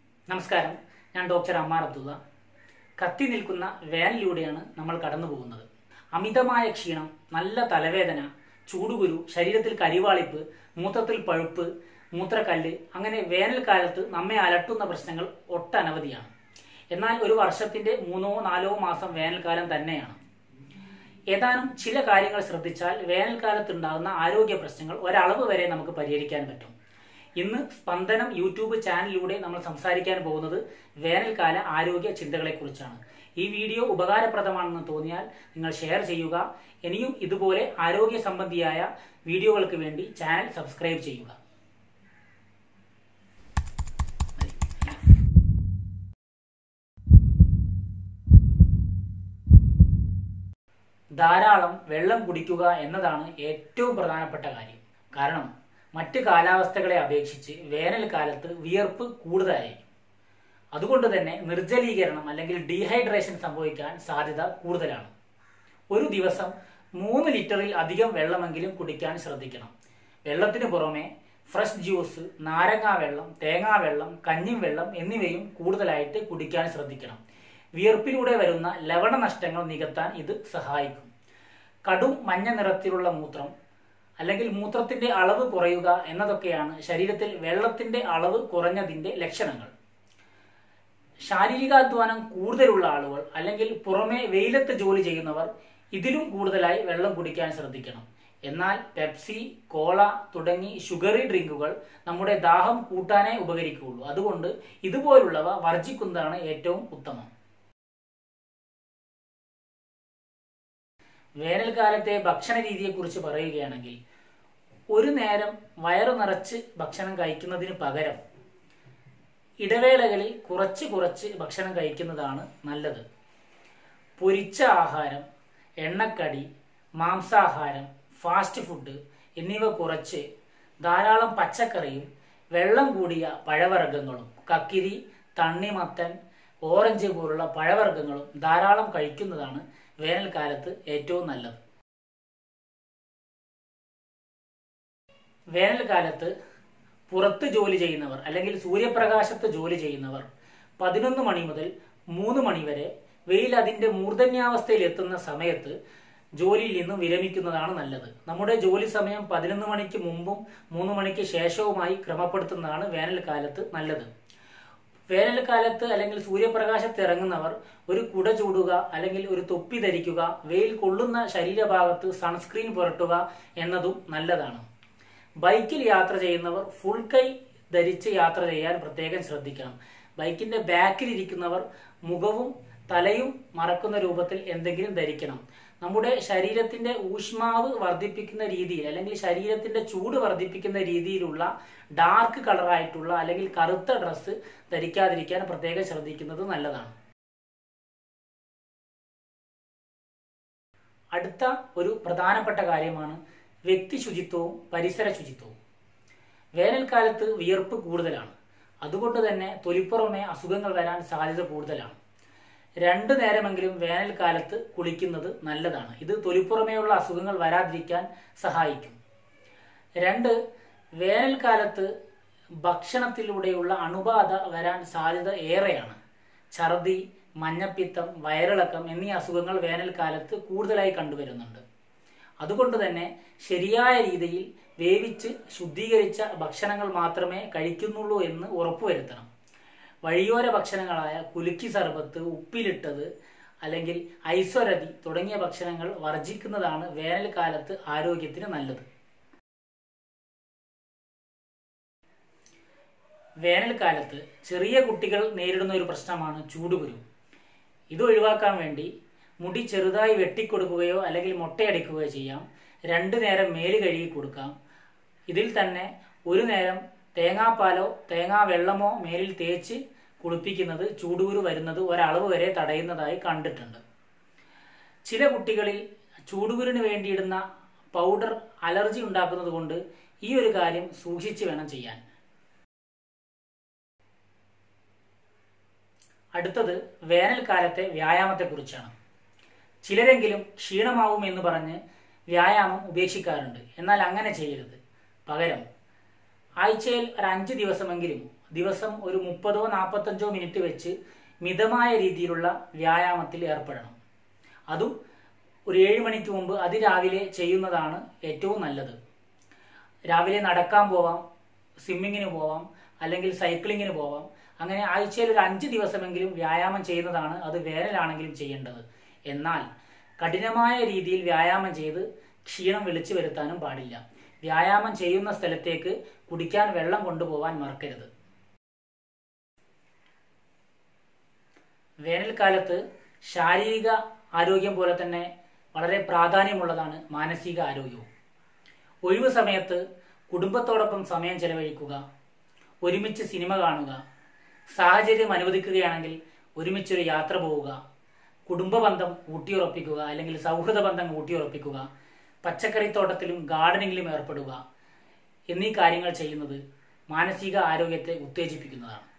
നമസ്കാരം, ഞാൻ ഡോക്ടർ അമ്മാർ അബ്ദുള്ള. കത്തി നിൽക്കുന്ന വേനലിലൂടെയാണ് നമ്മൾ കടന്നു പോകുന്നത്. അമിതമായ ക്ഷീണം, നല്ല തലവേദന, ചൂടുകുരു, ശരീരത്തിൽ കരിവാളിപ്പ്, മൂത്രത്തിൽ പഴുപ്പ്, മൂത്രക്കല്ല്, അങ്ങനെ വേനൽക്കാലത്ത് നമ്മെ അലട്ടുന്ന പ്രശ്നങ്ങൾ ഒട്ടനവധിയാണ്. എന്നാൽ ഒരു വർഷത്തിന്റെ 3-4 മാസം വേനൽക്കാലം തന്നെയാണ്. ഏതാനും ചില കാര്യങ്ങൾ ശ്രദ്ധിച്ചാൽ വേനൽക്കാലത്ത് ഉണ്ടാകുന്ന ആരോഗ്യ പ്രശ്നങ്ങൾ ഒരളവ് വരെ നമുക്ക് പരിഹരിക്കാൻ പറ്റും. ഇന്ന് സ്പന്ദനം യൂട്യൂബ് ചാനലിലൂടെ നമ്മൾ സംസാരിക്കാൻ പോകുന്നത് വേനൽക്കാല ആരോഗ്യ ചിന്തകളെ കുറിച്ചാണ്. ഈ വീഡിയോ ഉപകാരപ്രദമാണെന്ന് തോന്നിയാൽ നിങ്ങൾ ഷെയർ ചെയ്യുക. ഇനിയും ഇതുപോലെ ആരോഗ്യ സംബന്ധിയായ വീഡിയോകൾക്ക് വേണ്ടി ചാനൽ സബ്സ്ക്രൈബ് ചെയ്യുക. ധാരാളം വെള്ളം കുടിക്കുക എന്നതാണ് ഏറ്റവും പ്രധാനപ്പെട്ട കാര്യം. കാരണം മറ്റ് കാലാവസ്ഥകളെ അപേക്ഷിച്ച് വേനൽക്കാലത്ത് വിയർപ്പ് കൂടുതലായിരിക്കും. അതുകൊണ്ട് തന്നെ നിർജ്ജലീകരണം അല്ലെങ്കിൽ ഡീഹൈഡ്രേഷൻ സംഭവിക്കാൻ സാധ്യത കൂടുതലാണ്. ഒരു ദിവസം 3 ലിറ്ററിൽ അധികം വെള്ളമെങ്കിലും കുടിക്കാൻ ശ്രദ്ധിക്കണം. വെള്ളത്തിന് പുറമെ ഫ്രഷ് ജ്യൂസ്, നാരങ്ങാ വെള്ളം, തേങ്ങാവെള്ളം, കഞ്ഞിം വെള്ളം എന്നിവയും കൂടുതലായിട്ട് കുടിക്കാൻ ശ്രദ്ധിക്കണം. വിയർപ്പിലൂടെ വരുന്ന ലവണ നഷ്ടങ്ങൾ നികത്താൻ ഇത് സഹായിക്കും. കടും മഞ്ഞ നിറത്തിലുള്ള മൂത്രം അല്ലെങ്കിൽ മൂത്രത്തിന്റെ അളവ് കുറയുക എന്നതൊക്കെയാണ് ശരീരത്തിൽ വെള്ളത്തിന്റെ അളവ് കുറഞ്ഞതിന്റെ ലക്ഷണങ്ങൾ. ശാരീരികാധ്വാനം കൂടുതലുള്ള ആളുകൾ അല്ലെങ്കിൽ പുറമെ വെയിലത്ത് ജോലി ചെയ്യുന്നവർ ഇതിലും കൂടുതലായി വെള്ളം കുടിക്കാൻ ശ്രദ്ധിക്കണം. എന്നാൽ പെപ്സി, കോള തുടങ്ങി ഷുഗറി ഡ്രിങ്കുകൾ നമ്മുടെ ദാഹം കൂട്ടാനേ ഉപകരിക്കുകയുള്ളൂ. അതുകൊണ്ട് ഇതുപോലുള്ളവ വർജിക്കുന്നതാണ് ഏറ്റവും ഉത്തമം. വേനൽക്കാലത്തെ ഭക്ഷണ രീതിയെക്കുറിച്ച് പറയുകയാണെങ്കിൽ, ഒരു നേരം വയറു നിറച്ച് ഭക്ഷണം കഴിക്കുന്നതിന് പകരം ഇടവേളകളിൽ കുറച്ച് ഭക്ഷണം കഴിക്കുന്നതാണ് നല്ലത്. പൊരിച്ച ആഹാരം, എണ്ണക്കടി, മാംസാഹാരം, ഫാസ്റ്റ് ഫുഡ് എന്നിവ കുറച്ച് ധാരാളം പച്ചക്കറിയും വെള്ളം കൂടിയ പഴവർഗ്ഗങ്ങളും, കക്കിരി, തണ്ണിമത്തൻ, ഓറഞ്ച് പോലുള്ള പഴവർഗ്ഗങ്ങളും ധാരാളം കഴിക്കുന്നതാണ് വേനൽക്കാലത്ത് ഏറ്റവും നല്ലത്. വേനൽക്കാലത്ത് പുറത്ത് ജോലി ചെയ്യുന്നവർ അല്ലെങ്കിൽ സൂര്യപ്രകാശത്ത് ജോലി ചെയ്യുന്നവർ 11 മണി മുതൽ 3 മണി വരെ വെയിൽ അതിന്റെ മൂർധന്യാവസ്ഥയിൽ എത്തുന്ന സമയത്ത് ജോലിയിൽ നിന്നും വിരമിക്കുന്നതാണ് നല്ലത്. നമ്മുടെ ജോലി സമയം 11 മണിക്ക് മുമ്പും 3 മണിക്ക് ശേഷവുമായി ക്രമപ്പെടുത്തുന്നതാണ് വേനൽക്കാലത്ത് നല്ലത്. വേനൽക്കാലത്ത് അല്ലെങ്കിൽ സൂര്യപ്രകാശത്ത് ഇറങ്ങുന്നവർ ഒരു കുട ചൂടുക അല്ലെങ്കിൽ ഒരു തൊപ്പി ധരിക്കുക, വെയിൽ കൊള്ളുന്ന ശരീരഭാഗത്ത് സൺസ്ക്രീൻ പുരട്ടുക എന്നതും നല്ലതാണ്. ബൈക്കിൽ യാത്ര ചെയ്യുന്നവർ ഫുൾ കൈ ധരിച്ച് യാത്ര ചെയ്യാൻ പ്രത്യേകം ശ്രദ്ധിക്കണം. ബൈക്കിന്റെ ബാക്കിൽ ഇരിക്കുന്നവർ മുഖവും തലയും മറക്കുന്ന രൂപത്തിൽ എന്തെങ്കിലും ധരിക്കണം. നമ്മുടെ ശരീരത്തിന്റെ ഊഷ്മാവ് വർദ്ധിപ്പിക്കുന്ന രീതിയിൽ അല്ലെങ്കിൽ ശരീരത്തിന്റെ ചൂട് വർദ്ധിപ്പിക്കുന്ന രീതിയിലുള്ള ഡാർക്ക് കളറായിട്ടുള്ള അല്ലെങ്കിൽ കറുത്ത ഡ്രസ്സ് ധരിക്കാതിരിക്കാൻ പ്രത്യേകം ശ്രദ്ധിക്കുന്നത് നല്ലതാണ്. അടുത്ത ഒരു പ്രധാനപ്പെട്ട കാര്യമാണ് വ്യക്തി ശുചിത്വവും പരിസര ശുചിത്വവും. വേനൽക്കാലത്ത് വിയർപ്പ് കൂടുതലാണ്. അതുകൊണ്ട് തന്നെ തൊലിപ്പുറമെ അസുഖങ്ങൾ വരാൻ സാധ്യത കൂടുതലാണ്. 2 നേരമെങ്കിലും വേനൽക്കാലത്ത് കുളിക്കുന്നത് നല്ലതാണ്. ഇത് തൊലിപ്പുറമേയുള്ള അസുഖങ്ങൾ വരാതിരിക്കാൻ സഹായിക്കും. 2, വേനൽക്കാലത്ത് ഭക്ഷണത്തിലൂടെയുള്ള അണുബാധ വരാൻ സാധ്യത ഏറെയാണ്. ഛർദി, മഞ്ഞപ്പിത്തം, വയറിളക്കം എന്നീ അസുഖങ്ങൾ വേനൽക്കാലത്ത് കൂടുതലായി കണ്ടുവരുന്നുണ്ട്. അതുകൊണ്ട് തന്നെ ശരിയായ രീതിയിൽ വേവിച്ച് ശുദ്ധീകരിച്ച ഭക്ഷണങ്ങൾ മാത്രമേ കഴിക്കുന്നുള്ളൂ എന്ന് ഉറപ്പുവരുത്തണം. വഴിയോര ഭക്ഷണങ്ങളായ കുലുക്കി സർബത്ത്, ഉപ്പിലിട്ടത് അല്ലെങ്കിൽ ഐശ്വരതി തുടങ്ങിയ ഭക്ഷണങ്ങൾ വർജിക്കുന്നതാണ് വേനൽക്കാലത്ത് ആരോഗ്യത്തിന് നല്ലത്. വേനൽക്കാലത്ത് ചെറിയ കുട്ടികൾ നേരിടുന്ന ഒരു പ്രശ്നമാണ് ചൂടുകുരു. ഇത് ഒഴിവാക്കാൻ വേണ്ടി മുടി ചെറുതായി വെട്ടിക്കൊടുക്കുകയോ അല്ലെങ്കിൽ മൊട്ടയടിക്കുകയോ ചെയ്യാം. 2 നേരം മേല് കഴുകി കൊടുക്കാം. ഇതിൽ തന്നെ ഒരു നേരം തേങ്ങാപ്പാലോ തേങ്ങാവെള്ളമോ മേലിൽ തേച്ച് കുളിപ്പിക്കുന്നത് ചൂടുകുരു വരുന്നത് ഒരളവ് വരെ തടയുന്നതായി കണ്ടിട്ടുണ്ട്. ചില കുട്ടികളിൽ ചൂടുകുരുവിന് വേണ്ടിയിടുന്ന പൗഡർ അലർജി ഉണ്ടാക്കുന്നത് കൊണ്ട് ഈ ഒരു കാര്യം സൂക്ഷിച്ച് വേണം ചെയ്യാൻ. അടുത്തത് വേനൽക്കാലത്തെ വ്യായാമത്തെക്കുറിച്ചാണ്. ചിലരെങ്കിലും ക്ഷീണമാവും എന്ന് പറഞ്ഞ് വ്യായാമം ഉപേക്ഷിക്കാറുണ്ട്. എന്നാൽ അങ്ങനെ ചെയ്യരുത്. പകരം ആഴ്ചയിൽ ഒരു 5 ദിവസമെങ്കിലും ദിവസം ഒരു 30-45 മിനിറ്റ് വെച്ച് മിതമായ രീതിയിലുള്ള വ്യായാമത്തിൽ ഏർപ്പെടണം. അതും ഒരു 7 മണിക്ക് മുമ്പ് അതിരാവിലെ ചെയ്യുന്നതാണ് ഏറ്റവും നല്ലത്. രാവിലെ നടക്കാൻ പോവാം, സ്വിമ്മിങ്ങിന് പോവാം, അല്ലെങ്കിൽ സൈക്ലിങ്ങിന് പോവാം. അങ്ങനെ ആഴ്ചയിൽ ഒരു 5 ദിവസമെങ്കിലും വ്യായാമം ചെയ്യുന്നതാണ് അത് വേനലാണെങ്കിലും ചെയ്യേണ്ടത്. എന്നാൽ കഠിനമായ രീതിയിൽ വ്യായാമം ചെയ്ത് ക്ഷീണം വിളിച്ചു വരുത്താനും പാടില്ല. വ്യായാമം ചെയ്യുന്ന സ്ഥലത്തേക്ക് കുടിക്കാൻ വെള്ളം കൊണ്ടുപോകാൻ മറക്കരുത്. വേനൽക്കാലത്ത് ശാരീരിക ആരോഗ്യം പോലെ തന്നെ വളരെ പ്രാധാന്യമുള്ളതാണ് മാനസിക ആരോഗ്യവും. ഒഴിവു സമയത്ത് കുടുംബത്തോടൊപ്പം സമയം ചെലവഴിക്കുക, ഒരുമിച്ച് സിനിമ കാണുക, സാഹചര്യം അനുവദിക്കുകയാണെങ്കിൽ ഒരുമിച്ചൊരു യാത്ര പോവുക, കുടുംബ ബന്ധം ഊട്ടിയുറപ്പിക്കുക അല്ലെങ്കിൽ സൗഹൃദ ബന്ധം ഊട്ടിയുറപ്പിക്കുക, പച്ചക്കറിത്തോട്ടത്തിലും ഗാർഡനിങ്ങിലും ഏർപ്പെടുക എന്നീ കാര്യങ്ങൾ ചെയ്യുന്നത് മാനസിക ആരോഗ്യത്തെ ഉത്തേജിപ്പിക്കുന്നതാണ്.